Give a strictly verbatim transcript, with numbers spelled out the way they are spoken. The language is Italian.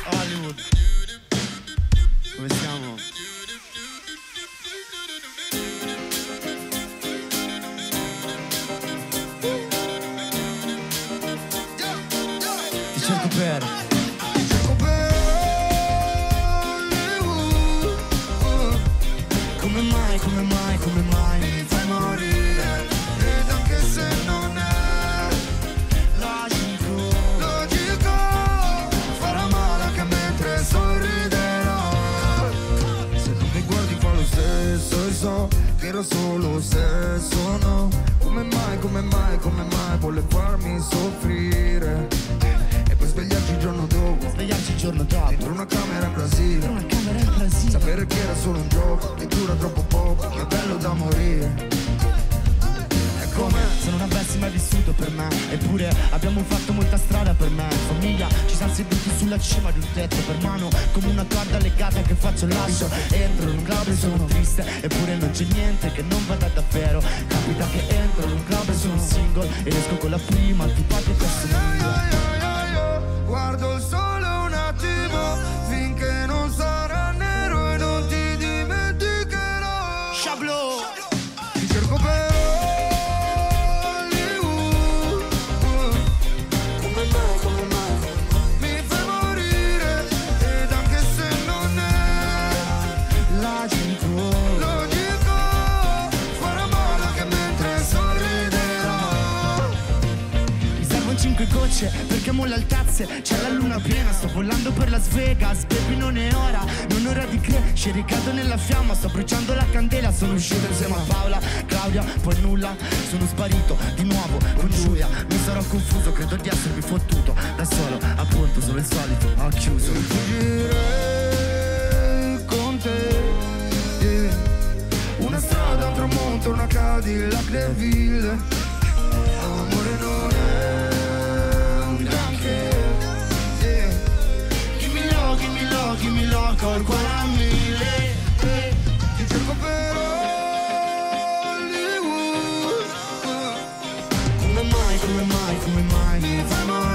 Hollywood. Come siamo? Ti cerco per Ti cerco per Hollywood. Come mai, come mai, come mai mi fai morire? Ed anche se non è logico, logico, farà male anche mentre sorriderò. Se non mi guardi fa lo stesso e so che era solo sesso, no? Come mai, come mai, come mai vuole farmi soffrire? E poi svegliarci il giorno dopo, svegliarci il giorno dopo dentro una camera in Brasile, dentro una camera in Brasile. Sapere che era solo un gioco e dura troppo poco, che è bello da morire. È come se non avessi mai vissuto per me. Eppure abbiamo fatto molta strada per me. In famiglia ci siamo seduti sulla cima di un tetto, per mano come una corda legata che faccio lascio. Entro in un club e sono triste, eppure non c'è niente che non vada davvero. Capita che entro in un club e sono single ed esco con la prima antipatica che assomiglia. Guardo il sole un attimo finché non sarà nero e non ti dimenticherò. Shablo! Ti cerco per Hollywood. Come mai, come mai mi fai morire? Ed anche se non è logico, logico, farà male anche mentre sorriderò. Mi servono cinque gocce perché molla il tazze. C'è la luna piena, sto volando per Las Vegas. Baby non è ora, non è ora di crescere. Cado nella fiamma, sto bruciando la candela. Sono uscito insieme a Paola, Claudia, poi nulla. Sono sparito di nuovo con Giulia. Mi sarò confuso, credo di essermi fottuto da solo, appunto, sono il solito, ho chiuso. Fuggire con te, yeah. Una strada, un tramonto, una Cadillac DeVille. Amore non è un granché, yeah. Give me low, give me low, give me low, col cuore a mille. Ti cerco per Hollywood. Come mai, come mai, come mai mi fai morire?